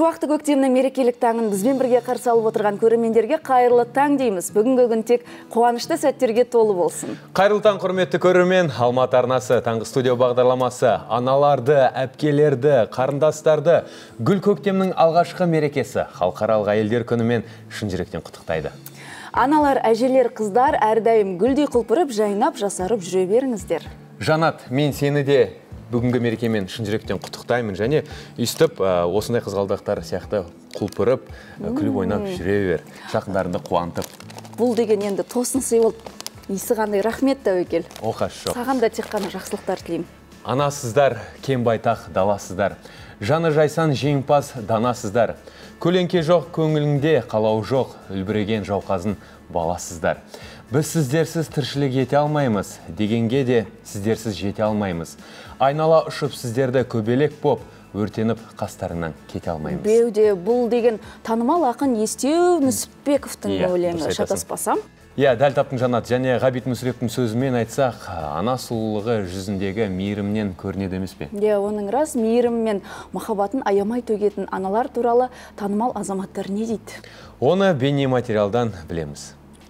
Шуақты көктемнің мерекелік таңын бізбен бірге қарсы алып отырған көрермендерге қайырлы таң дейміз. Бүгінгі күн тек қуанышты сәттерге толы болсын. Қайырлы таң, құрметті көрермен. Алматы арнасы таңғы студия бағдарламасы аналарды, әпкелерді, қарындастарды гүл көктемнің алғашқы мерекесі халықаралық әйелдер күнімен шын жүректен құттықтайды. Аналар, әжелер, қыздар әрдайым гүлдей құлпырып, жайнап, жасарып жүре беріңіздер. Жанат, мен сені де бүгінгі мерекемен шын жүректен құттықтаймын, және өйстіп осындай қызғалдақтар сияқты құлпырып, күліп ойнап жүре бер. Жақындарыңды қуантып. Бұл деген енді тосын сый болып, есі қандай, рахмет тәуекел. Оқаш жоқ. Саған да тек қана жақсылықтар тілеймін. Анасыздар, кем байтақ даласыздар. Жаны жайсан жеңімпаз данасыздар. Көлеңке жоқ көңіліңде, қалау жоқ, үлбіреген жауқазын баласыздар. Біз сіздерсіз тіршілік ете алмаймыз, дегенге де сіздерсіз жете алмаймыз. Айнала ұшып сіздерді көбелек боп, өртеніп қастарынан кете алмаймыз. Беуде, бұл деген танымал ақын Естеу Нүсіпбековтың өлеңі, шатаспасам? Дәл таптың, Жанат. Және Ғабит Мүсірептің сөзімен айтсақ, ана сұлулығы жүзіндегі мейірімнен көрінеді емес пе? Оның рас, мейірім мен махаббатын аямай төгетін аналар туралы танымал азаматтар не дейді? Оны бейнематериалдан білеміз.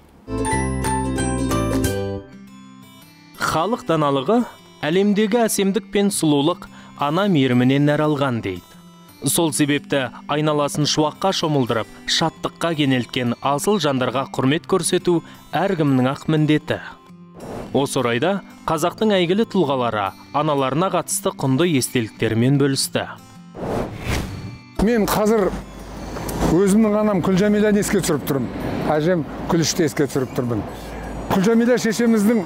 Халық даналығы әлемдегі әсемдік пен сұлулық ана мейірімінен нәр алған дейді. Сол себепті айналасын шуаққа шомылдырып, шаттыққа кенелткен асыл жандарға құрмет көрсету әркімнің ақ міндеті. Осы орайда қазақтың әйгілі тұлғалары аналарына қатысты құнды естеліктермен бөлісті. Мен қазір өзімнің анам Күлжамиланы еске түсіріп тұрмын. Әжем Күлішті еске түсіріп тұрмын. Күлжамила шешеміздің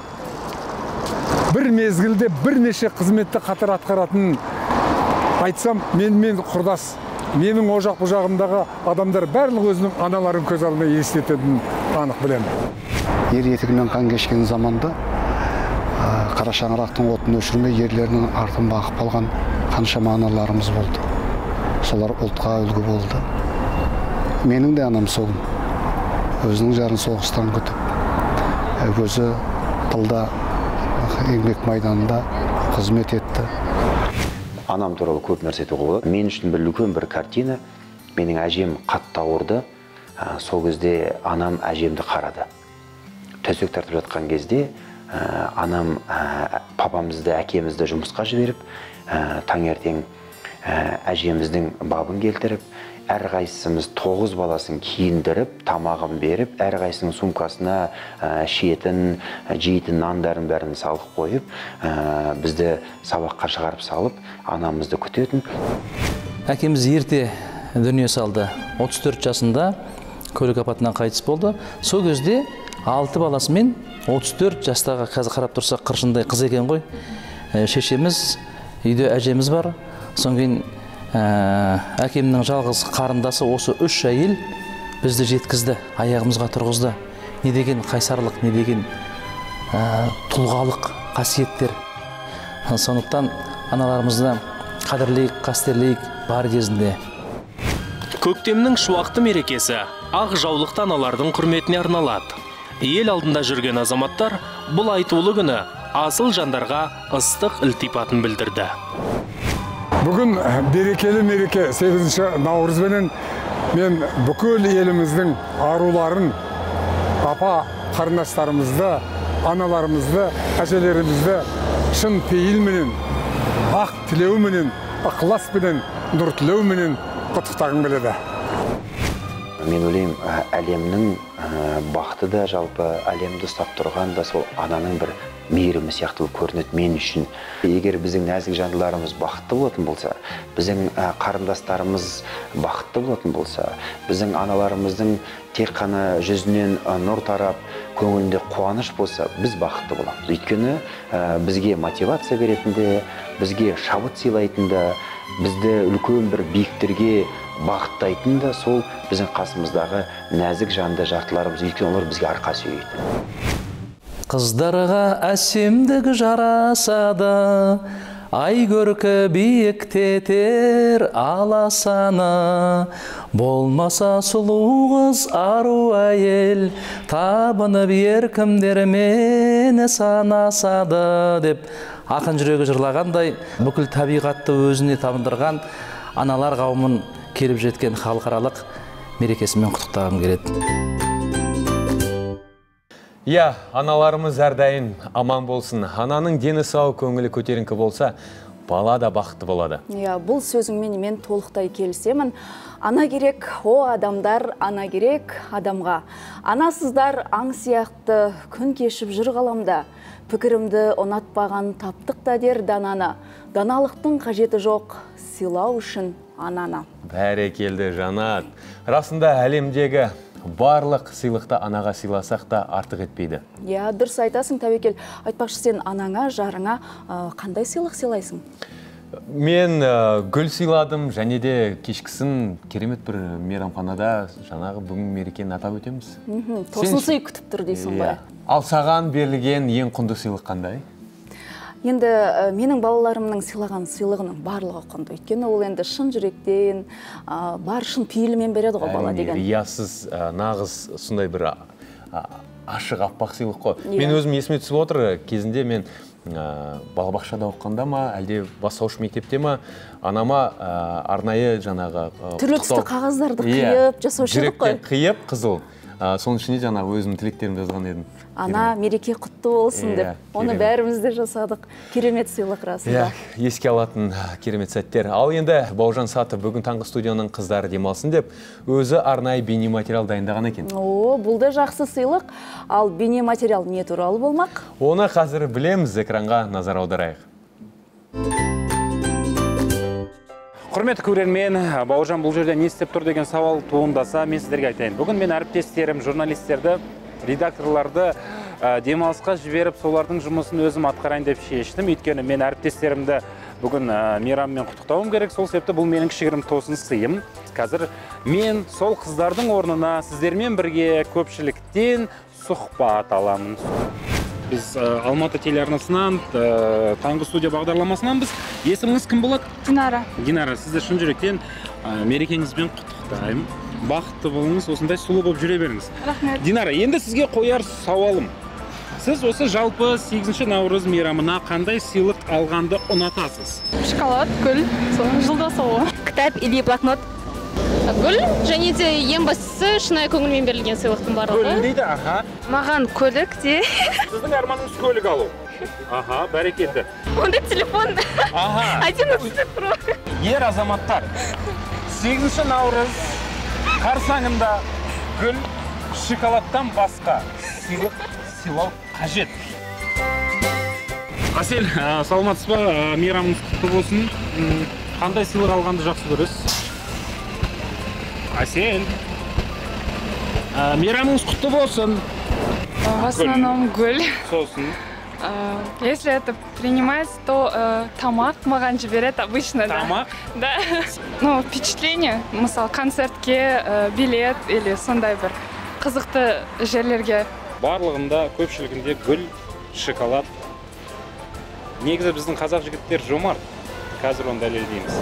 бір мезгілде бірнеше қызметті қатар атқаратынын айтсам, мен құрдас, менің ожақ бұжағымдағы адамдар барлық өзінің аналарын көз алдына елестететінін анық білемін. Ер етігімен қан кешкен заманда қара шаңырақтың отын өшірмей ерлерінің артын бағып қалған қаншама аналарымыз болды. Солар ұлтқа үлгі болды. Менің де анам сол. Өзінің жарын соғыстан күтіп, өзі тылда еңбек майданында қызмет етті. Анам туралы көп нәрсе айтуға болады. Мен үшін бір үлкен бір картина. Менің әжем қатты ауырды. Сол кезде анам әжемді қарады. Төсек тартып жатқан кезде анам папамызды, әкемізді жұмысқа жіберіп, таңертең әжеміздің бабын келтіріп, әрқайсымыз 9 баласын киіндіріп, тамағын беріп, әрқайсының сумкасына шетін, жейтін нандарын бәрін салып қойып, бізді сабаққа шығарып салып, анамызды күтетін. Әкеміз ерте дүние салды. 34 жасында көлік апатынан қайтыс болды. Сол кезде 6 баласымен 34 жастағы, қазір қарап тұрсақ қыршындай қыз екен ғой. Шешеміз, үйде әжеміз бар. Соң кейін әкемнің жалғыз қарындасы осы 3 әйел бізді жеткізді, аяғымызға тұрғызды. Не деген қайсарлық, не деген тұлғалық қасиеттер. Сондықтан аналарымызды қадірлейік, қастерлейік бар кезінде. Көктемнің шуақты мерекесі ақ жаулықты аналардың құрметіне арналады. Ел алдында жүрген азаматтар бұл айтулы күні асыл жандарға ыстық ілтипатын білдірді. Бүгін берекелі мереке 8 наурызбенен мен бүкіл еліміздің аруларын, апа қарындастарымызды, аналарымызды, әжелерімізді шын пейілменен, ақ тілеуменен, ықыласпенен, нұр тілеуменен құттықтағым келеді. Мен ойлаймын, әлемнің бақыты да, жалпы әлемді ұстап тұрған да сол ананың бір мейірімі сияқты көрінеді мен үшін. Егер біздің нәзік жандыларымыз бақытты болатын болса, біздің қарындастарымыз бақытты болатын болса, біздің аналарымыздың тек қана жүзінен нұр тарап, көңілінде қуаныш болса, біз бақытты боламыз. Өйткені бізге мотивация беретінде, бізге шабыт сыйлайтында, бізді үлкен бір биіктерге бағыттайтында сол біздің қасымыздағы нәзік жанды жартыларымыз, өйткені олар бізге арқа сүйейді. Қыздарға әсемдік жарасады, ай көркі биіктетер аласаны. Болмаса сұлу қыз ару әйел, табынып еркімдермен санасады деп ақын жүрегі жырлағандай, бүкіл табиғатты өзіне табындырған аналар қауымын келіп жеткен халықаралық мерекесімен құттықтағым келеді. Иә, аналарымыз әрдайым аман болсын. Ананың дені сау, көңілі көтеріңкі болса, бала да бақытты болады. Иә, бұл сөзіңмен мен толықтай келісемін. Ана керек, о адамдар, ана керек адамға. Анасыздар аң сияқты күн кешіп жүр ғаламда. Пікірімді ұнатпаған таптық та дер дананы. Даналықтың қажеті жоқ, сыйлау үшін ананы. Бәрекелді, Жанат. Расында әлемдегі барлық сыйлықты анаға сыйласақ та артық етпейді. Иә, дұрыс айтасың, Тәуекел. Айтпақшы, сен анаңа, жарыңа қандай сыйлық сыйлайсың? Мен гүл сыйладым, және де кешкісін керемет бір мейрамханада жаңағы бүгін мерекені атап өтеміз. Тосын сый күтіп тұр дейсің ғой. Ал саған берілген ең құнды сыйлық қандай? Енді менің балаларымның сыйлаған сыйлығының барлығы құнды. Өйткені ол енді шын жүректен, бар шын пейілімен береді ғой бала деген. Риясыз, нағыз сондай бір ашық аппақ сыйлық қой. Мен өзім есіме түсіп отыр, кезінде мен балабақшада оқығанда ма, әлде бастауыш мектепте ма, анама арнайы жаңағы түрлі-түсті қағаздарды қиып жасаушы едік қой. Жүректен қиып, қызыл. Соның ішіне жаңағы өзім тілектерімді жазған едім. Ана мереке құтты болсын деп. Оны бәріміз де жасадық. Керемет сыйлық расында. Еске алатын керемет сәттер. Ал енді Бауыржан Саты бүгін таңғы студияның қыздары демалсын деп, өзі арнайы бейнематериал дайындаған екен. Бұл да жақсы сыйлық. Ал бейнематериал не туралы болмақ? Оны қазір білеміз, экранға назар аударайық. Құрметті көрермен, Бауыржан бұл жерде не істеп тұр деген сауал туындаса, мен сіздерге айтайын. Бүгін мен әріптестерім, журналистерді, редакторларды демалысқа жіберіп, солардың жұмысын өзім атқарайын деп шештім. Өйткені мен әріптестерімді бүгін мейраммен құттықтауым керек. Сол себепті бұл менің кішігірім тосын сыйым. Қазір мен сол қыздардың орнына сіздермен бірге көпшіліктен сұхбат аламын. Біз Алматы телеарнасынан, таңғы студия бағдарламасынан біз. Есіміңіз кім болады? Динара. Динара, сізді шын жүректен мерекеңізбен құттықтаймын. Бақытты болыңыз, осындай сұлу болып жүре беріңіз. Рахмет. Динара, енді сізге қояр сауалым. Сіз осы жалпы 8 наурыз мейрамына қандай сыйлық алғанды ұнатасыз? Шоколад, гүл, жылда сол. Кітап или блокнот? Гүл, және де ең бастысы шынайы көңілмен берілген сыйлықтың барлығы. Гүл дейді, аха. Маған көлік те. Сіздің арманыңыз көлік алу. Аха, бәрекелді. Онда телефон. Аха. Один ұстап тұру. Ер азаматтар, 8 наурыз қарсаңында гүл, шоколадтан басқа сыйлық сыйлау қажет. Асел, саламатсыз ба? Мейрамыңыз құтты болсын. Қандай сыйлық алғанды жақсы көресіз? Асел, мейрамыңыз құтты болсын. В основном гүл. Сосын. Если это принимается, то тамақ маған жібереді обычно. Тамақ? Да. Ну, впечатление, мысалы, концертке билет или сондай бір қызықты жерлерге. Барлығында, көпшілігінде гүл, шоколад. Негізі біздің қазақ жігіттер жомарт. Қазір оны дәлелдейміз.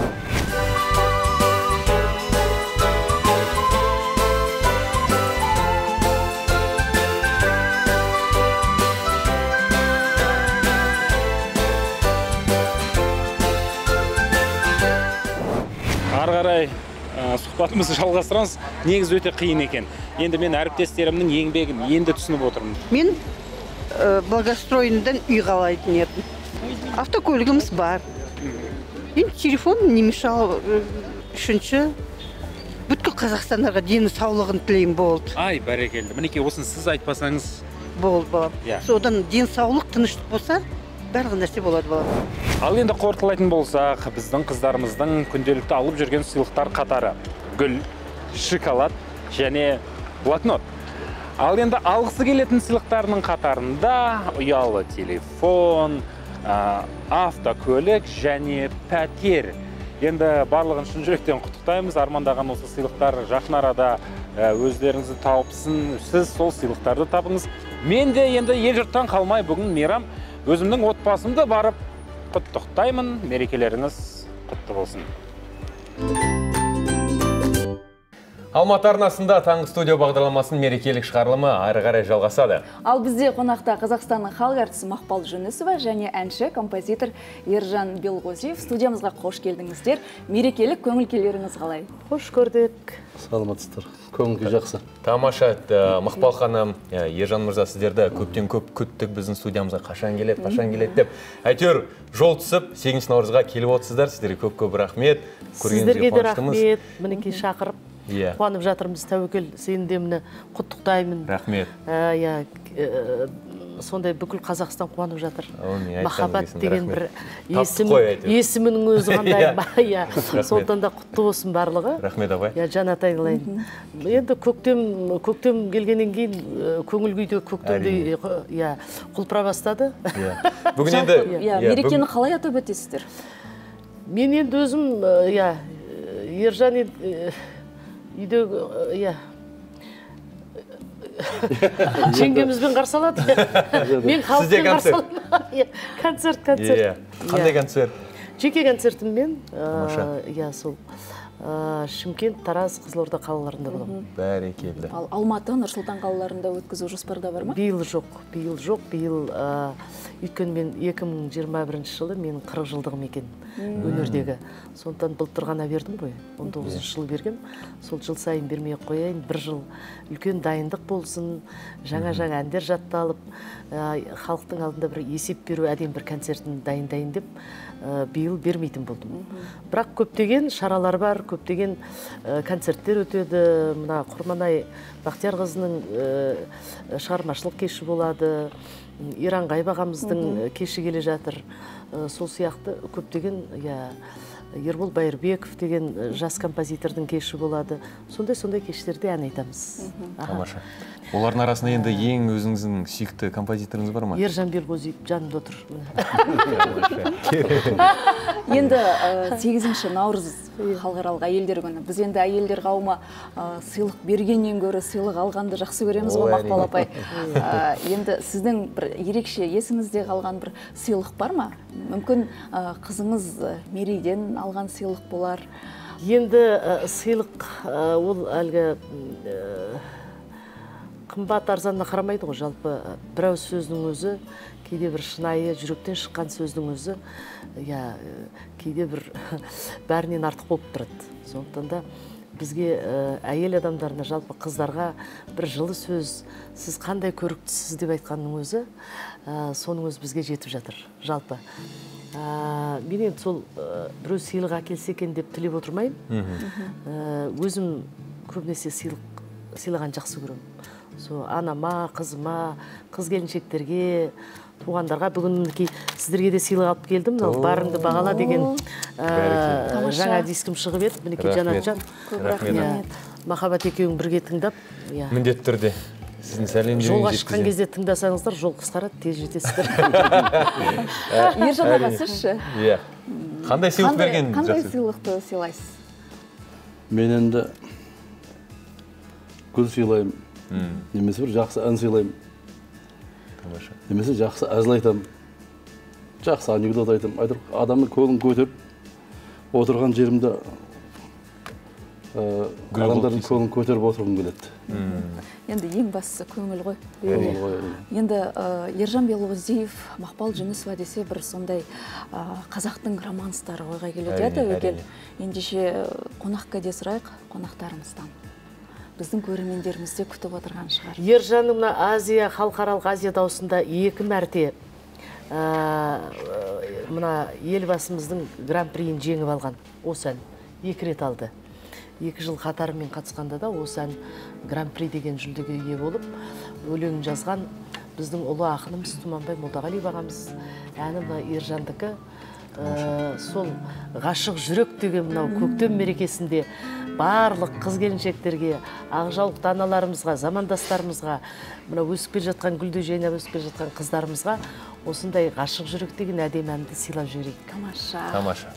Ары қарай сұхбатымызды жалғастырамыз. Негізі өте қиын екен. Енді мен әріптестерімнің еңбегін енді түсініп отырмын. Мен благоустроендан үй қалайтын едім. Автокөлігіміз бар. Енді телефон не мешал. Үшінші, бүткіл қазақстандарға дені саулығын тілеймін болды. Ай, бәрекелді. Мінекей осын сіз айтпасаңыз. Болды, балам. Содан ден саулық, тыныштық болса, барлығы нәрсе болады, балам. Ал енді қорытылайтын болсақ, біздің қыздарымыздың күнделікті алып жүрген сыйлықтар қатары. Гүл, шоколад және блокнот. Ал енді алғысы келетін сыйлықтарының қатарында ұялы телефон, автокөлік және пәтер. Енді барлығын шын жүректен құттықтаймыз. Армандаған осы сыйлықтар жақын арада өздеріңізді тауыпсын. Сіз сол сыйлықтарды табыңыз. Мен де енді ел жұрттан қалмай бүгін мейрам өзімнің отбасымды барып құттықтаймын. Мерекелеріңіз құтты болсын. Алматы арнасында таңғы студия бағдарламасының мерекелік шығарылымы ары қарай жалғасады. Ал бізде қонақта Қазақстанның халық әртісі Мақпал Жүнісова және әнші, композитор Ержан Белғозиев. Студиямызға қош келдіңіздер. Мерекелік көңіл-күйлеріңіз қалай? Қош көрдік. Саламатсыздар. Көңіл-күй жақсы. Тамаша. Мақпал ханым, Ержан мырза, сіздерді көптен көп күттік, біздің студиямызға қашан келеді деп. Әйтеуір жол түсіп, 8 наурызға келіп отырсыздар. Сіздерге көп рахмет. Сіздерге де рахмет. Мінекей шақырып қуанып жатырмыз. Тәуекел, сені де мені құттықтаймын. Рахмет. Сондай бүкіл Қазақстан қуанып жатыр. Махаббат Махаббат деген бір есімінің өзі қандай. Сондықтан да құтты болсын барлығы. Рахмет абай. Жан атайын. Енді көктем келгеннен кейін көңіл күйде көктемде құлпыра бастады. Бүгін енді мерекені қалай атап өтесіздер? Мен енді өзім Ержан үйде жеңгемізбен қарсы алады. Мен халықпен қарсы аламын. Концерт. Қандай концерт? Жеке концертіммен сол Шымкент, Тараз, Қызылорда қалаларында боламын. Бәрекелді. Ал Алматы, Нұр-Сұлтан қалаларында өткізу жоспарда бар ма? Биыл жоқ. Биыл өйткені мен 2021 жылы менің 40 жылдығым екен өнердегі. Сондықтан былтыр ғана бердім ғой. 19 жыл бергем. Сол жыл сайын бермей қояйын. Bir жыл үлкен дайындық болсын, жаңа әндер жатталып, халықтың алдында бір есеп беру әдем бір концертін дайындайын деп биыл бермейтін болдым. Бірақ көптеген шаралар бар, көптеген концерттер өтеді. Мына Құрманай Бақтиярқызының шығармашылық кеші болады. Иранғай бағамыздың кеші келе жатыр. Сол сияқты көптеген Ербол Байырбеков деген жас композитордың кеші болады. Сондай кештерде ән айтамыз. Тамаша. Олардың арасында енді ең өзіңіздің сүйікті композиторыңыз бар ма? Ержан Белғозиев жанымда отыр. Енді 8 наурыз халықаралық әйелдер күні. Біз енді әйелдер қауымы сыйлық бергеннен гөрі сыйлық алғанды жақсы көреміз ғой, Мақпал апай. Енді сіздің бір ерекше есіңізде қалған бір сыйлық бар ма? Мүмкін қызыңыз мерейден алған сыйлық болар. Енді сыйлық ол әлгі қымбат арзанына қарамайды ғой, жалпы бір ауыз сөздің өзі, кейде бір шынайы жүректен шыққан сөздің өзі, кейде бір бәрінен артық болып тұрады. Сондықтан да бізге әйел адамдарына, жалпы қыздарға бір жылы сөз, сіз қандай көріктісіз деп айтқанның өзі, соның өзі бізге жетіп жатыр, жалпы. Мен енді сол біреу сыйлық әкелсе екен деп тілеп отырмаймын. Өзім көбінесе сыйлаған жақсы көремін. Анама, қызыма, қыз келіншектерге, туғандарға бүгін сіздерге де сыйлық алып келдім. Барыңды бағала деген жаңа дискім шығып еді. Мінекей Жанатжан. Махаббат екеуің бірге тыңдап. Міндетті түрде. Сіздің сәлемдеріңізді жеткіземін. Жолға шыққан кезде тыңдасаңыздар, жол қысқарады, тез жетесіздер. Ержан аға, сізші? Қандай сыйлық берген? Қандай сыйлықты сыйлайсыз? Мен енді гүл сыйлаймын. Немесе бір жақсы ән сыйлаймын. Немесе жақсы әзіл айтамын. Жақсы анекдот айтамын. Адамның көңілін көтеріп, отырған жерімде адамдардың көңілін көтеріп отырғым келеді. Енді ең бастысы көңіл ғой. Енді Ержан Белғозиев, Мақпал Жүнісова десе бір сондай қазақтың романстары ойға келеді. Тәуекел. Ендеше қонаққа де сұрайық қонақтарымыздан. Біздің көрермендерімізде күтіп отырған шығар. Ержанның мына Азия, халықаралық Азия даусында 2 мәрте мына елбасымыздың гран-приін жеңіп алған. Осы ән 2 рет алды. 2 жыл қатарымен қатысқанда да осы ән гран-при деген жүлдеге ие болып, өлеңін жазған біздің ұлы ақынымыз Тұманбай Молдағали бағамыз. Әні мына Ержандікі. Сол ғашық жүрек деген мынау көктем мерекесінде барлық қыз келіншектерге, ақжаулықты аналарымызға, замандастарымызға, мына өсіп келе жатқан гүлді жайнап өсіп келе жатқан қыздарымызға осындай ғашық жүрек деген әдемі әнді сыйлап жіберейік. Тамаша.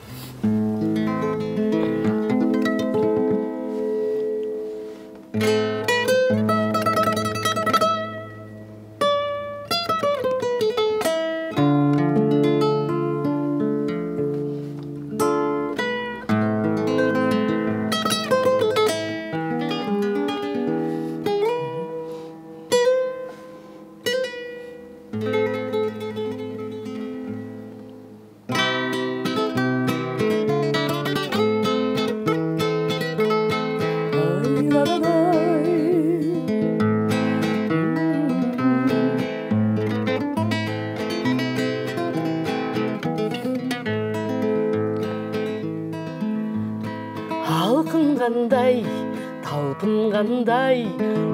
қандай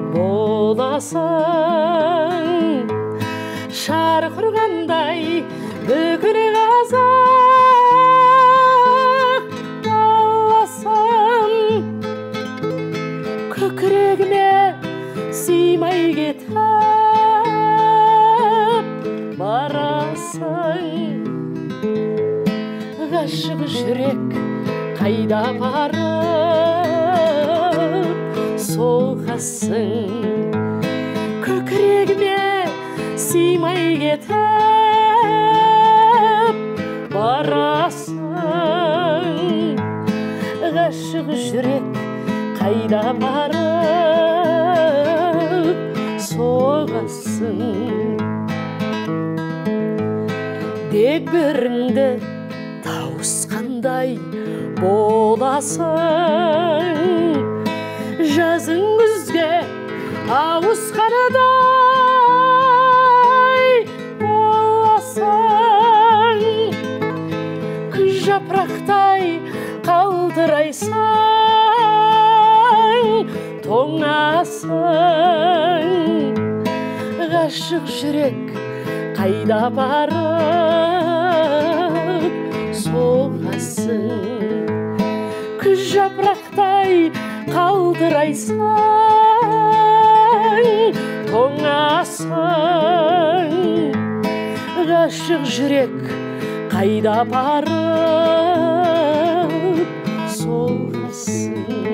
боласың, шарқ ұрғандай бүкіл қазақ даласын, көкірегіме сыймай кетіп барасың. Ғашық жүрек қайда барып соғасың, көкірегіме сыймай кетіп барасың. Ғашық жүрек қайда барып соғасың. Дегбіріңді тауысқандай боласың, жазың күзге ауысқанадай боласың. Күз жапырақтай қалтырайсың, тоңасың. Ғашық жүрек қайда барып соғасың, күз жапырақтай қалтырайсың, тоңасың. Ғашық жүрек қайда барып соғасың.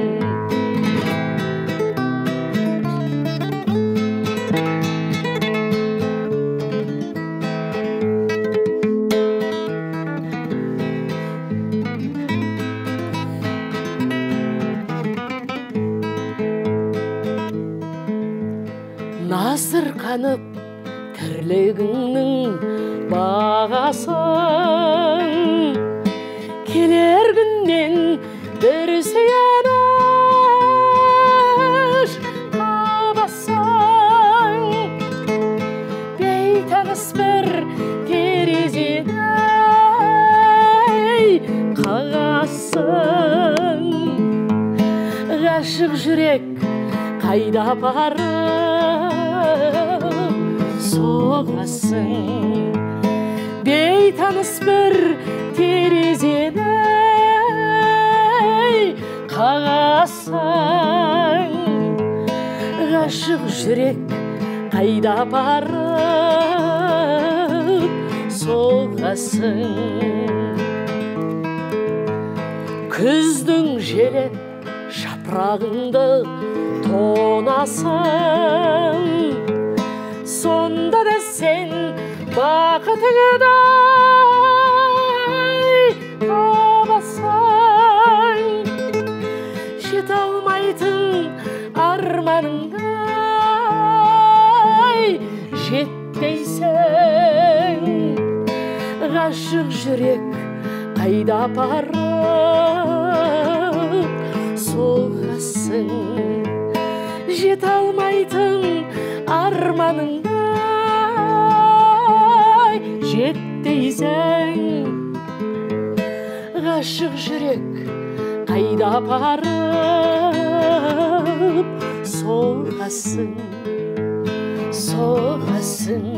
Насырқанып тірлігіңнің бағасын, келер күннен бір сүйеніш табасың. Бейтаныс бір терезедей қағасың. Ғашық жүрек қайда барып соғасың, бейтаныс бір терезедей қағасың. Ғашық жүрек қайда барып соғасың. Күздің желі жапырағыңды тонасың, сонда да сен бақытыңдай табасың. Жете алмайтын арманыңдай жетпейсің. Ғашық жүрек қайда барып соғасың, жете алмайтын арманыңдай жетпейсің. Ғашық жүрек қайда барып соғасың, соғасың,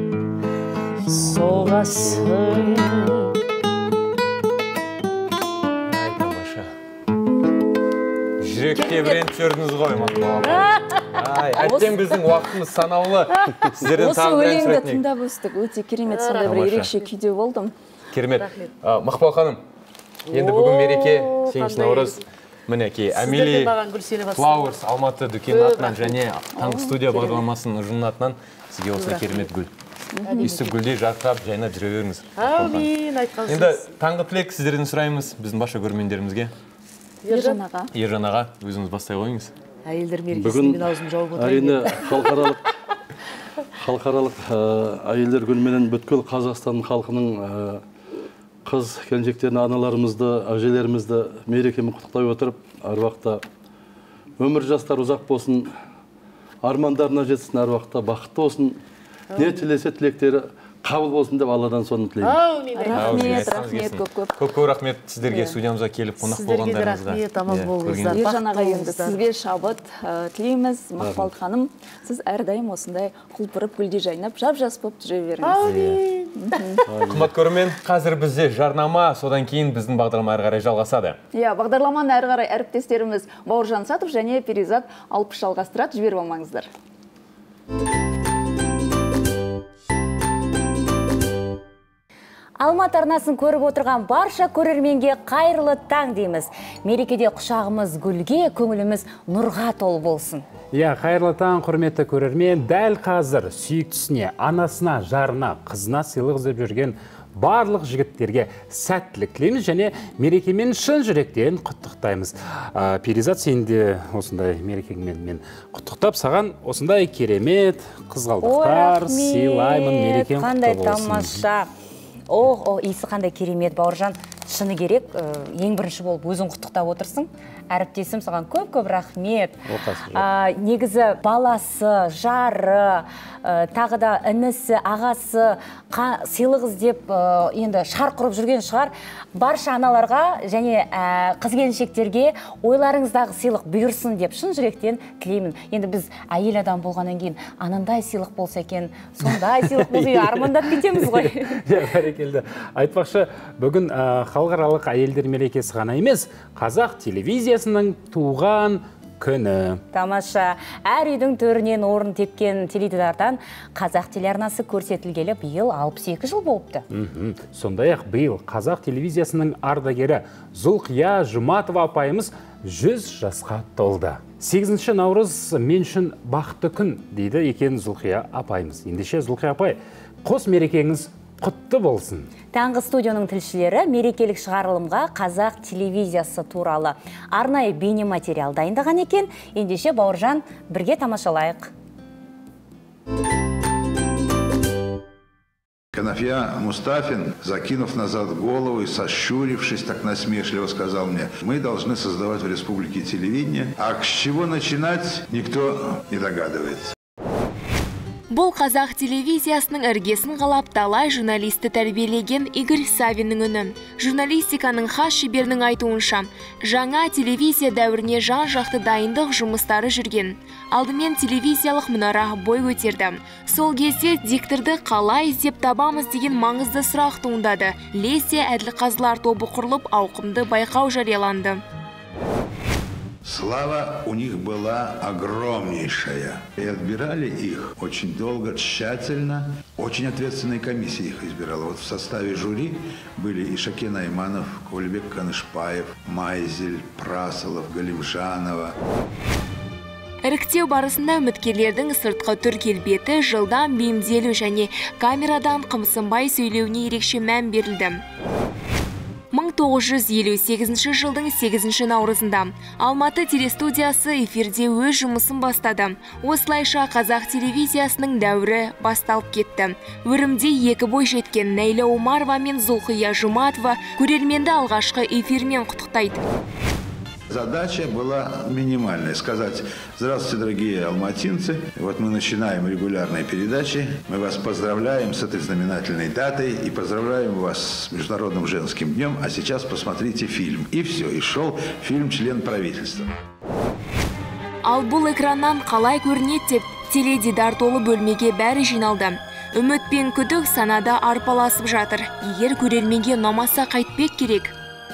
соғасың. Жүректе бренд көрдіңіз ғой, Мақпал апай. Әттең біздің уақытымыз санаулы. Сіздерден осы тағы бір ән өлеңді сұратайын. тыңдап өстік. Өте керемет, сондай бір ерекше күйде болдым. Керемет. Мақпал ханым, енді бүгін мереке, 8 наурыз. Мінеке, Амели Flowers Алматы дүкенінің атынан және Таңғы студия бағдарламасының ұжымының атынан сізге осылай керемет гүл. Үсті гүлдей жарқырап, жайнап жүре беріңіз. Әумин, айтқансыз. Енді таңғы тілек сіздерден сұраймыз біздің барша көрермендерімізге. Ержан аға. Ержан аға, өзіңіз бастай қойыңыз. Әйелдер мерекесіне мен аузым жауып отырайын. Әрине халықаралық әйелдер күніменен бүткіл Қазақстан халқының қыз келіншектерін, аналарымызды, әжелерімізді мерекемен құттықтай отырып, әр уақытта өмір жастар ұзақ болсын, армандарына жетсін, әр уақытта бақытты болсын. Не тілесе тілектері қабыл болсын деп Алладан соны тілеймін. Рахмет, көп рахмет сіздерге студиямызға келіп қонақ болғандарыңызға. Сіздерге де рахмет, аман болыңыздар. Ержан аға, енді сізге шабыт тілейміз. Мақпал ханым, сіз әрдайым осындай құлпырып, гүлдей жайнап, жап-жас болып жүре беріңіз. Қымбат көрермен, қазір бізде жарнама, содан кейін біздің бағдарлама әрі қарай жалғасады. Бағдарламаны әрі қарай әріптестеріміз Бауыржан Сатов және Перизат Алпыш жалғастырады, жіберіп алмаңыздар. Алматы арнасын көріп отырған барша көрерменге қайырлы таң дейміз. Мерекеде құшағымыз гүлге, көңіліміз нұрға толы болсын. Қайырлы таң, құрметті көрермен. Дәл қазір сүйіктісіне, анасына, жарына, қызына сыйлық іздеп жүрген барлық жігіттерге сәттілік тілейміз және мерекемен шын жүректен құттықтаймыз. Перизат, сен де осындай мерекемен мен құттықтап, саған осындай керемет қызғалдақтар сыйлаймын. Мерекең құтты болсын. Қандай тамаша. Иісі қандай керемет, Бауыржан. Шыны керек, ең бірінші болып өзің құттықтап отырсың. Әріптесім, саған көп-көп рахмет. Негізі баласы, жары, тағы да інісі, ағасы сыйлық іздеп енді шар құрып жүрген шығар. Барша аналарға және қыз-келіншектерге ойларыңыздағы сыйлық бұйырсын деп шын жүректен тілеймін. Енді біз әйел адам болғаннан кейін анандай сыйлық болса екен, сондай сыйлық болса екен, армандап кетеміз ғой. Бәрекелді. Айтпақшы, бүгін халықаралық әйелдер мерекесі ғана емес, қазақ телевизиясының туған күні. Тамаша. Әр үйдің төрінен орын тепкен теледидардан қазақ телеарнасы көрсетілгелі биыл 62 жыл болыпты. Сондай-ақ биыл қазақ телевизиясының ардагері Зұлқия Жұматова апайымыз 100 жасқа толды. 8 наурыз мен үшін бақытты күн дейді екен Зұлқия апайымыз. Ендеше Зұлқия апай, қос мерекеңіз құтты болсын. Таңғы студияның тілшілері мерекелік шығарылымға қазақ телевизиясы туралы арнайы бейнематериал дайындаған екен. Ендеше Бауыржан, бірге тамашалайық. Канафья Мустафин, закинув назад голову и сощурившись, так насмешливо сказал мне: мы должны создавать в республике телевидение, а с чего начинать, никто не догадывается. Бұл қазақ телевизиясының іргесін қалап талай журналисті тәрбиелеген Игорь Савиннің үні. Журналистиканың хас шеберінің айтуынша, жаңа телевизия дәуіріне жан-жақты дайындық жұмыстары жүрген. Алдымен телевизиялық мұнара бой көтерді. Сол кезде дикторды қалай іздеп табамыз деген маңызды сұрақ туындады. Лесе әділқазылар тобы құрылып, ауқымды байқау жарияланды. Слава у них была огромнейшая. И отбирали их очень долго, тщательно. Очень ответственная комиссия их избирала. Вот в составе жюри были и Шакен Айманов, Кулебек Канышпаев, Майзель, Прасолов, Галимжанова. Іріктеу барысында үміткерлердің сыртқы түр келбеті, жылдам бейімделу және камерадан қымсынбай сөйлеуіне ерекше мән берілді. 1958 жылдың 8 наурызында Алматы телестудиясы эфирде өз жұмысын бастады. Осылайша қазақ телевизиясының дәуірі басталып кетті. Өрімде екі бой жеткен Нәйлә Омарова мен Зұлқия Жұматова көрерменді алғашқы эфирмен құттықтайды. Задача была минимальная. Сказать: здравствуйте, дорогие алматинцы. Вот мы начинаем регулярные передачи. Мы вас поздравляем с этой знаменательной датой и поздравляем вас с Международным женским днем. А сейчас посмотрите фильм. И все. И шел фильм «Член правительства». Ал бұл экраннан қалай көрінеді деп теледидар толы бөлмеге бәрі жиналды. Үміт пен күдік санада арпаласып жатыр. Егер көрерменге ұнамаса қайтпек керек.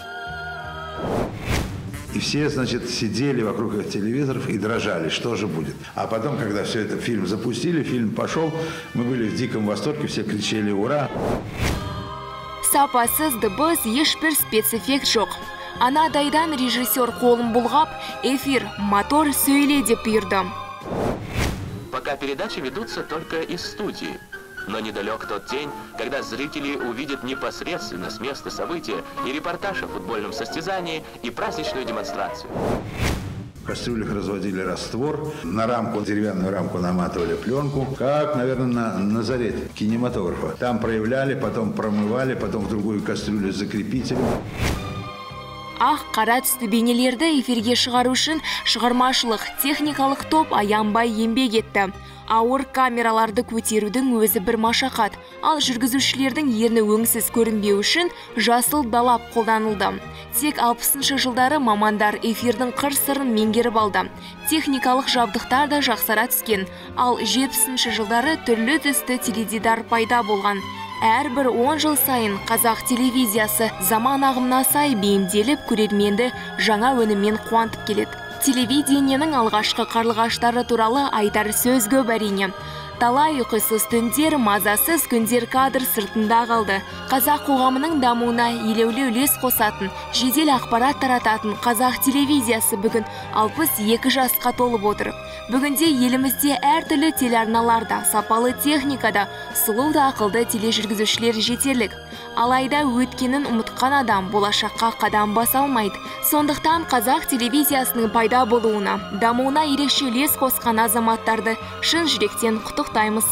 И все, значит, сидели вокруг этих телевизоров и дрожали, что же будет. А потом, когда все это фильм запустили, фильм пошел, мы были в диком восторге, все кричали «Ура!». Сапасыз дыбыс, ешбір спецэффект жоқ. Анадайдан режиссер қолын бұлғап, эфир, мотор сөйле деп бұйырды. Пока передачи ведутся только из студии. Но недалек тот день, когда зрители увидят непосредственно с места события и репортаж о футбольном состязании, и праздничную демонстрацию. В кастрюлях разводили раствор, на рамку, деревянную рамку наматывали пленку, как, наверное, на заре кинематографа. Там проявляли, потом промывали, потом в другую кастрюлю закрепителем. Ақ қара түсті бейнелерді эфирге шығару үшін шығармашылық, техникалық топ аянбай еңбек етті. Ауыр камераларды көтерудің өзі бір машақат, ал жүргізушілердің ерні өңсіз көрінбеу үшін жасыл далап қолданылды. Тек 60-шы жылдары мамандар эфирдің қыр-сырын меңгеріп алды. Техникалық жабдықтар да жақсара түскен, ал 70-ші жылдары түрлі түсті теледидар пайда болған. Әрбір 10 жыл сайын қазақ телевизиясы заман ағымына сай бейімделіп, көрерменді жаңа өніммен қуантып келеді. Телевидениенің алғашқы қарлығаштары туралы айтар сөз көп әрине. Талай ұйқысыз түндер, мазасыз күндер кадр сыртында қалды. Қазақ қоғамының дамуына елеулі үлес қосатын, жедел ақпарат тарататын қазақ телевизиясы бүгін 62 жасқа толып отыр. Бүгінде елімізде әртүрлі телеарналарда, сапалы техникада, сұлу да ақылды тележүргізушілер жетерлік. Алайда өткенін ұмытқан адам болашаққа қадам баса алмайды. Сондықтан қазақ телевизиясының пайда болуына, дамуына ерекше үлес қосқан азаматтарды шын жүректен құттықтаймыз.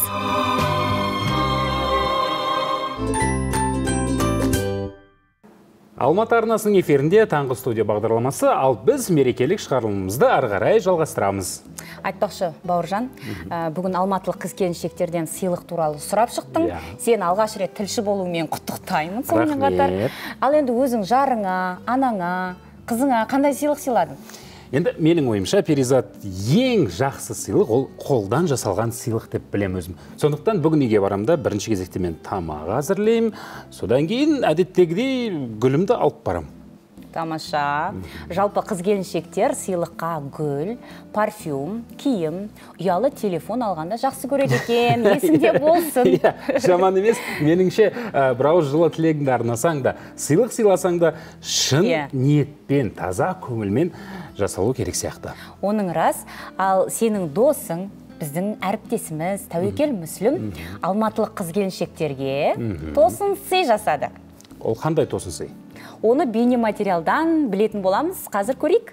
Алматы арнасының эфирінде таңғы студия бағдарламасы, ал біз мерекелік шығарылымымызды ары қарай жалғастырамыз. Айтпақшы, Бауыржан, бүгін алматылық қыз-келіншектерден сыйлық туралы сұрап шықтың. Сен алғаш рет тілші болуымен құттықтаймын сонымен қатар. Ал енді өзің жарыңа, анаңа, қызыңа қандай сыйлық сыйладың? Енді менің ойымша, Перизат, ең жақсы сыйлық ол қолдан жасалған сыйлық деп білем өзім. Сондықтан бүгін үйге барамда бірінші кезекте мен тамақ әзірлеймін, содан кейін әдеттегідей гүлімді алып барам. Тамаша. Жалпы қыз-келіншектер сыйлыққа гүл, парфюм, киім, ұялы телефон алғанда жақсы көреді екен, есіңде болсын. Жаман емес, меніңше бірауыз жылы тілегіңді арнасаң да, сыйлық сыйласаң да, шын ниетпен, таза көңілмен жасалу керек сияқты. Оның рас, ал сенің досың, біздің әріптесіміз Тәуекел Мүслім алматылық қыз-келіншектерге тосын сый жасады. Ол қандай тосын сый? Оны бейнематериалдан білетін боламыз. Қазір көрейік.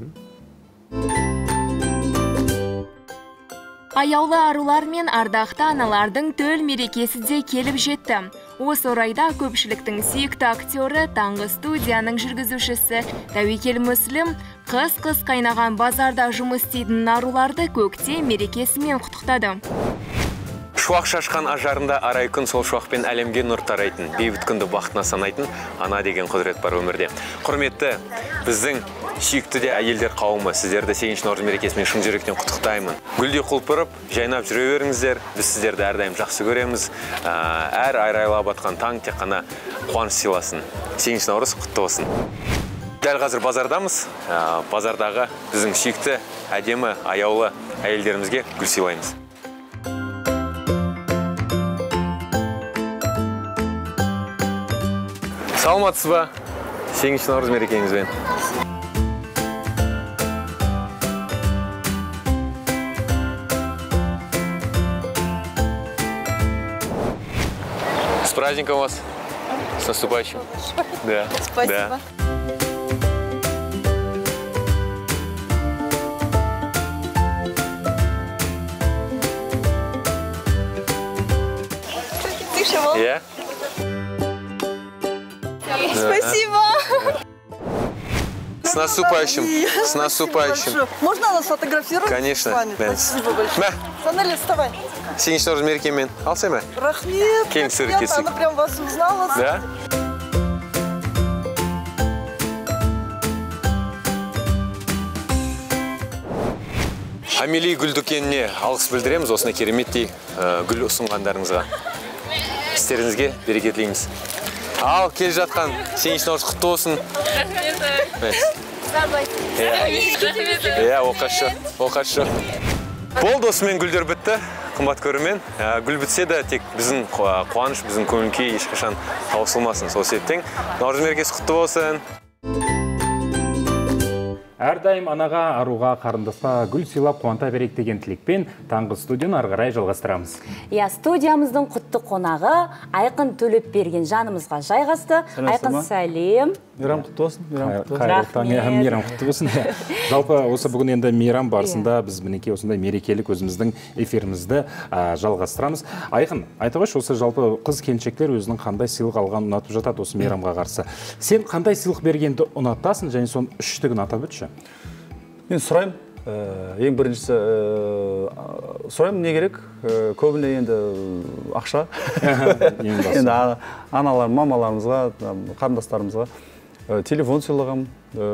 Аяулы арулар мен ардақты аналардың төл мерекесі де келіп жетті. Осы орайда көпшіліктің сүйікті актері, таңғы студияның жүргізушісі Тәуекел Мүслім қыс-қыс қайнаған базарда жұмыс істейтін аруларды көктем мерекесімен құттықтады. Шуақ шашқан ажарында арай күн сол шуақпен әлемге нұр тарайтын, бейбіт күнді бақытына санайтын ана деген құдірет бар өмірде. Құрметті, біздің сүйікті де әйелдер қауымы, сіздерді 8 наурыз мерекесімен шын жүректен құттықтаймын. Гүлде құлпырып, жайнап жүре беріңіздер, біз сіздерді әрдайым жақсы көреміз. Әр айрайлап атқан таң тек қана қуаныш сыйласын. 8 наурыз құтты болсын. Дәл қазір базардамыз. Базардағы біздің сүйікті, әдемі, аяулы әйелдерімізге гүл сыйлаймыз. Саламатсыз ба? 8 наурыз мерекеңізбен. С праздником вас. С наступающим. Да. Спасибо. Я? Спасибо. С наступающим. С наступающим. Можно нас сфотографировать? Конечно. С вами? Спасибо большое. Санель, вставай. 8 наурыз мерекемен. Алсай ма? Рахмет. Приятно, она прям вас узнала. Да? Амели гүл дүкеніне алғыс білдіреміз, осына кереметтей гүл ұсынғандарыңызға. Істеріңізге береке тілейміз. Ал, келе жатқан 8 наурыз құтты болсын. Оқашы. Болды, осымен гүлдер бітті, қымбат көрермен. Гүл бітсе де тек біздің қуаныш, біздің көңіл-күй ешқашан таусылмасын. Сол себептен наурыз мерекесі құтты болсын. Әрдайым анаға, аруға, қарындасқа гүл сыйлап қуанта берейік деген тілекпен таңғы студияны ары қарай жалғастырамыз. Студиямыздың құтты қонағы Айқын төлеп берген жанымызға жайғасты. Айқын, сәлем. Мейрам құтты болсын. Мейрам құтты болсын. Жалпы осы бүгін енді мейрам барысында біз мінекей осындай мерекелік өзіміздің эфирімізді жалғастырамыз. Айқын, айта қойшы, осы жалпы қыз-келіншектер өзінің қандай сыйлық алғанын ұнатып жатады осы мейрамға қарсы. Сен қандай сыйлық бергенді ұнатасың және соның үштігін атап өтші? Мен сұраймын, Ең біріншісі сұраймын не керек? Көбіне енді ақша. Енді аналар, мамаларымызға, қарындастарымызға телефон сыйлағам,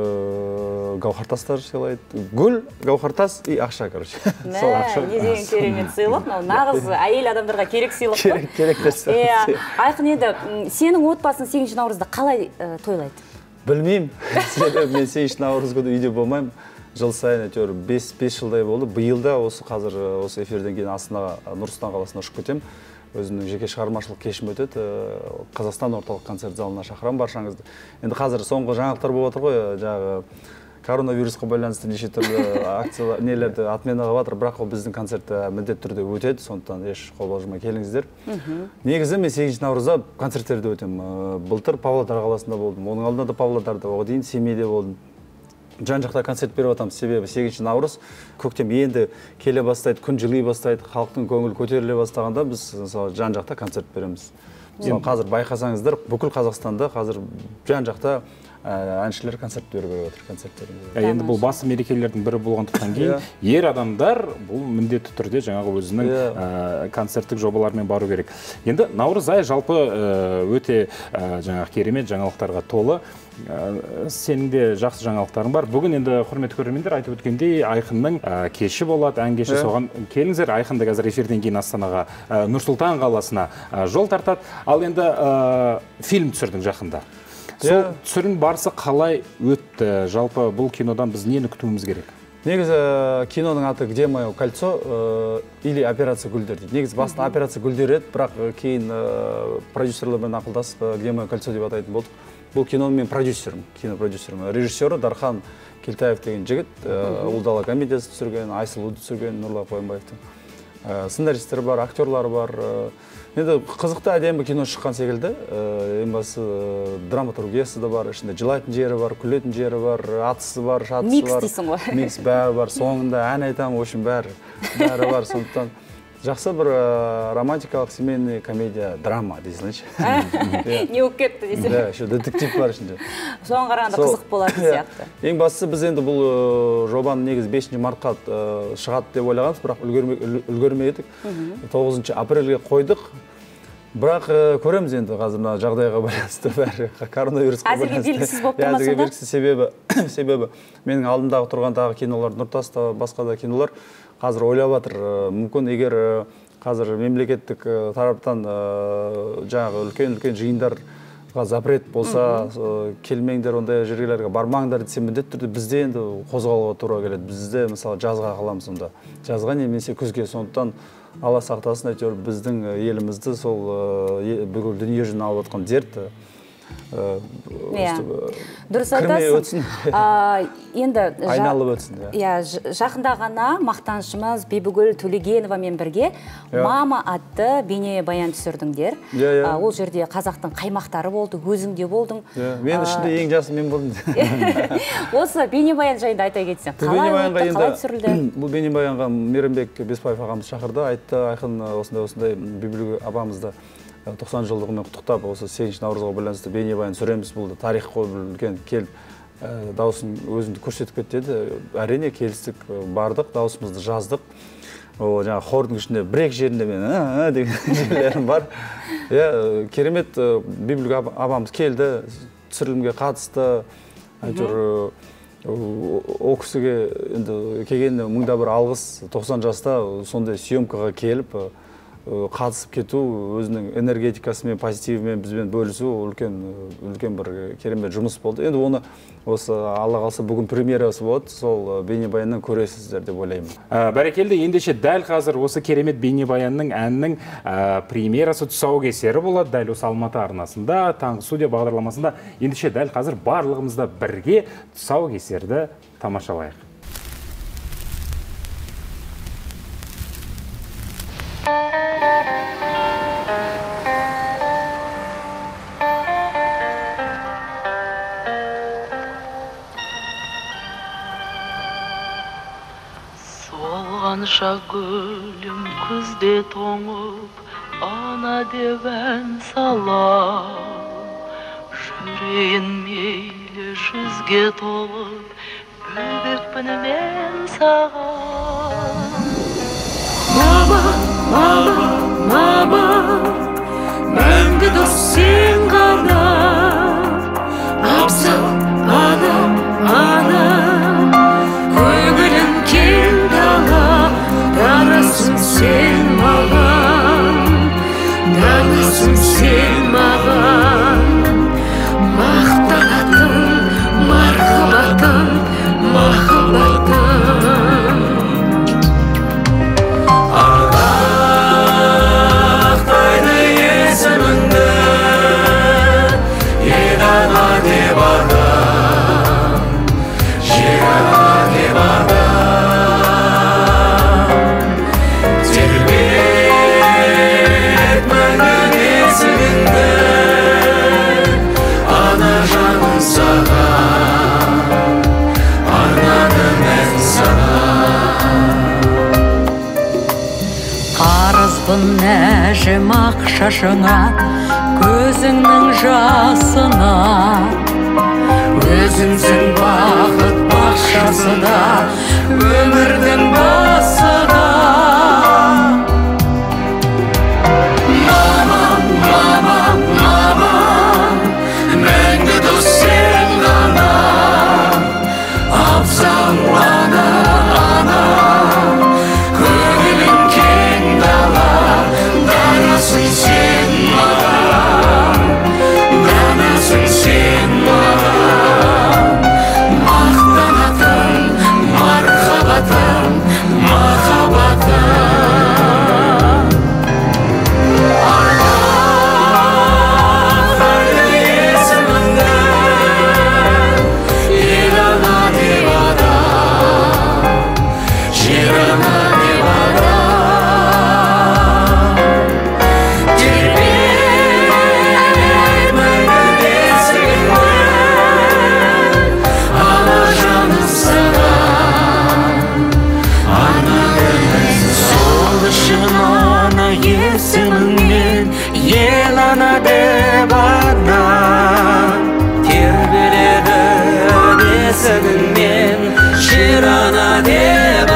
гауһартастар сыйлайды. Гүл, гауһартас и ақша, короче. Не деген керемет сыйлық, нағыз әйел адамдарға керек сыйлық қой. Керек нәрсе. Айқын, енді сенің отбасың 8 наурызда қалай тойлайды? Білмеймін. Мен 8 наурыз күні үйде болмаймын. Жыл сайын әйтеуір 5 жылдай болды. Биылда қазір осы эфирден кейін Астанаға, Нұр-Сұлтан қаласына ұшып кетемін. Өзімнің жеке шығармашылық кешім өтеді. Қазақстан орталық концерт залына шақырам баршаңызды. Енді қазір соңғы жаңалықтар болып отыр ғой, жаңағы коронавирусқа байланысты неше түрлі акциялар, нелерді отмена қылып жатыр, бірақ ол біздің концертте міндетті түрде өтеді, сондықтан еш қобалжымай келіңіздер. Негізі мен 8 наурызда концерттерде өтемін. Былтыр Павлодар қаласында болдым, оның алдында да Павлодарда, оған дейін Семейде болдым. Жан-жақта концерт беріп жатамыз, себебі 8 наурыз көктем енді келе бастайды, күн жыли бастайды, халықтың көңілі көтеріле бастағанда біз жан-жақта концерт береміз. Қазір байқасаңыздар, бүкіл Қазақстанда қазір жан-жақта әншілер концерт беріп отыр, концерттерінде. Енді бұл басты мерекелердің бірі болғандықтан кейін ер адамдар бұл міндетті түрде жаңағы өзінің концерттік жобаларымен бару керек. Енді наурыз айы жалпы өте жаңағы керемет жаңалықтарға толы. Сенің де жақсы жаңалықтарың бар. Бүгін енді құрметті көрермендер айтып өткендей Айқынның кеші болады, ән кеші, соған келіңіздер. Айқын да қазір эфирден кейін Астанаға, Нұр-Сұлтан қаласына жол тартады. Ал енді фильм түсірдің жақында. Сол түсірім барысы қалай өтті? Жалпы бұл кинодан біз нені күтуіміз керек? Негізі киноның аты «Где мое кольцо» или «Операция Гүлдер» дейді. Негізі басында «Операция Гүлдер» еді, бірақ кейін продюсерлермен ақылдасып «Где мое кольцо» деп атайтын болдық. Бұл киноның мен продюсерім, кинопродюсерім. Режиссері Дархан Келтаев деген жігіт, Ұлы дала комедиясы түсірген, Айсұлуды түсірген, Нұрлан Қойынбаевтың. Сценаристері бар, актерлары бар. Енді қызықты әдемі кино шыққан секілді. Ең басы драматургиясы да бар, ішінде жылайтын жері бар, күлетін жері бар, атысы бар, шатысы бар. Микс дейсің ғой. Микс бәрі бар, соңында ән айтамын, очень бәрі бар, сондықтан. Жақсы бір романтикалық семейный комедия, драма дейсіңізші. Не болып кетті дейсің? Да, еще детектив бар ішінде. Соған қарағанда қызық болады сияқты. Ең бастысы біз енді бұл жобаны негіз 5 мартқа шығады деп ойлағанбыз, бірақ үлгермей едік. 9 апрельге қойдық. Бірақ көреміз енді қазір жағдайға байланысты бәрі, коронавирусқа байланысты. Әзірге белгісіз болып тұрмаса да? Әзірге белгісіз себебі менің алдымдағы тұрғандағы кинолар, Нұртас та басқа да кинолар қазір ойлап жатыр. Мүмкін егер қазір мемлекеттік тараптан жаңағы үлкен жиындарға запрет болса, келмеңдер, ондай жерлерге бармаңдар десе, міндетті түрде бізде енді қозғалуға тура келеді. Бізде мысалы жазға қаламыз онда. Жазға немесе күзге, сондықтан Алла сақтасын, әйтеуір біздің елімізді сол бүкіл дүние жүзін алып отқан дерт дұрыс айтасың. Енді айналып өтсін. Жақында ғана мақтаншымыз Бибігүл Төлегеновамен бірге «Мама» атты бейнебаян түсірдіңдер. Ол жерде қазақтың қаймақтары болды, өзіңде болдың. Мен ішінде ең жасы мен болдым. Осы бейнебаян жайында айта кетсең, қалай өтті, қалай түсірілді? Бұл бейнебаянға Мейрамбек Беспаев ағамыз шақырды, айтты, Айқын осындай Бибігүл апамызды 90 жылдығымен құттықтап, осы 8 наурызға байланысты бейнебаян түсіреміз, бұл тарих қой үлкен келіп, дауысын өзімді көрсетіп кетті. Әрине келістік, бардық, дауысымызды жаздық. Жаңа хордың ішінде бір-екі жерінде мен деген жерлерім бар. Керемет Бибігүл апамыз келді, түсірілімге қатысты. Әйтеуір о кісіге келгенде мыңда бір алғыс, 90 жаста сондай съемкаға келіп қатысып кету, өзінің энергетикасымен, позитивімен бізбен бөлісу үлкен бір керемет жұмыс болды. Енді оны осы Алла қалса бүгін премьерасы болады, сол бейнебаяннан көресіздер деп ойлаймын. Бәрекелді, ендеше дәл қазір осы керемет бейнебаянның әннің премьерасы тұсаукесері болады, дәл осы Алматы арнасында, таңғы студия бағдарламасында. Ендеше дәл қазір барлығымызда бірге тұсаукесерді тамашалайық. Солғанша гүлім күзде тоңып, ана деп ән салам. Жүрейін мейлі жүзге толып, Гүлдікпін мен саған. Мама, мама, мама, мәңгі дос сен ғана. Абзал ана, ана, көңілім кең дала. Дарасың сен маған, дарасың сен маған. Мақтанатын мархабатың, махаббатың. Ардақтайды есіміңді, ел ана деп адам, жер ана деп адам. Тербет мәңгі есігіңді, ана жаным саған, арнадым мен саған. Қарызбын нәжім ақ шашыңа, көзіңнің жасына. Өзіңсің бақыт бақшасы да, өмірдің басы да. Мамам, мамам, мамам, мәңгі дос сен ғана. Абзал ана, ана, көңілің кең дала. Дарасың сен маған, данасың сен маған. Мақтанатын мархабатың, махаббатың. Ардақтайды есіміңді, ел ана деп адам, жер ана деп адам. Тербет мәңгі есігіңді, ана жаным саған, арнадым мен сол үшін ана есіміңнен, ел ана деп адам. Тербеледі есігіңнен, жер ана деп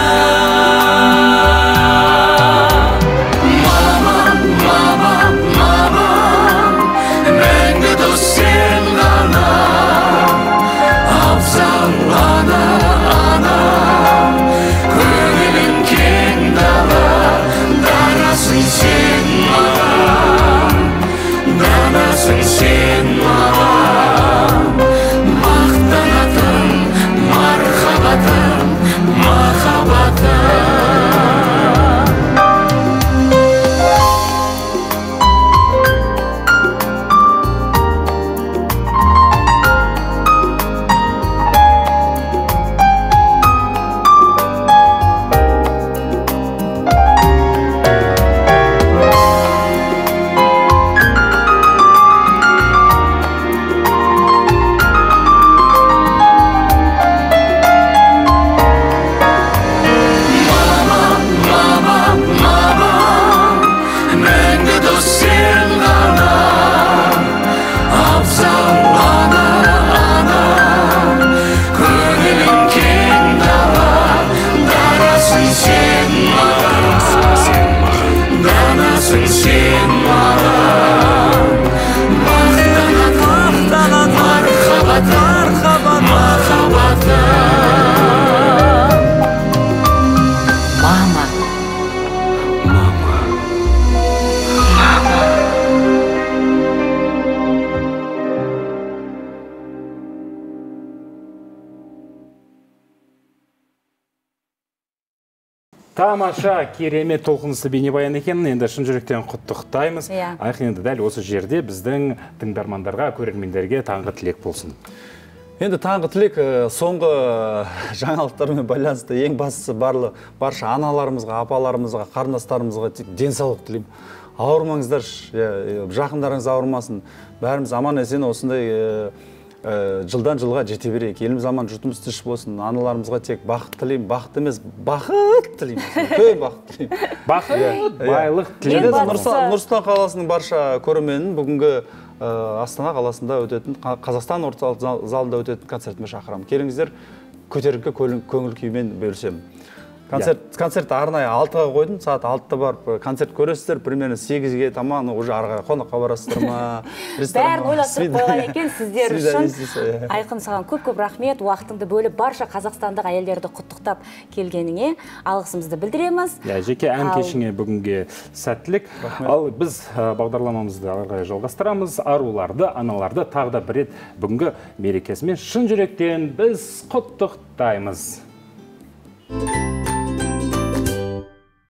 адам. Мамам, мамам, мамам, мәңгі дос сен ғана. Абзал ана, ана, көңілің кең дала. Дарасың сен маған, данасың сен маған. Мақтанатын мархабатың, махаббатың. Мамам, мамам, мамам, мәңгі дос сен ғана. Абзал ана, ана, көңілің кең дала. Дарасың сен маған, данасың сен маған. Мақтанатын мархабатың, махаббатың. Мама, мама, мама. Тамаша, керемет толқынысты бейнебаян екен. Енді шын жүректен құттықтаймыз. Иә. Айқын, енді дәл осы жерде біздің тыңдармандарға, көрермендерге таңғы тілек болсын. Енді таңғы тілек соңғы жаңалықтармен байланысты ең бастысы барша аналарымызға, апаларымызға, қарындастарымызға денсаулық тілеймін. Ауырмаңыздар, жақындарыңыз ауырмасын. Бәріміз аман есен осындай жылдан жылға жете берейік. Еліміз аман, жұртымыз тыныш болсын. Аналарымызға тек бақыт тілеймін, бақыт емес, бақыт тілеймін. Көп бақыт тілеймін. Бақыт, байлық тілеймін. Нұр Сұлтан қаласының барша көрерменін бүгінгі Астана қаласында өтетін, Қазақстан орталық залында өтетін концертіме шақырамын. Келіңіздер, көтеріңкі көңіл күймен бөлісемін. Концерт арнайы 6-ға қойдым, сағат 6-та барып концерт көресіздер, примерно 8-ге таман уже арғы қонаққа барасыздар ма? Бәрін ойластырып қойған екен сіздер үшін. Айқын, саған көп-көп рахмет, уақытыңды бөліп барша қазақстандық әйелдерді құттықтап келгеніңе алғысымызды білдіреміз. Жеке ән кешіңе бүгінге сәттілік. Ал біз бағдарламамызды алға жалғастырамыз. Аруларды, аналарды тағы да бір рет бүгінгі мерекесімен шын жүректен біз құттықтаймыз.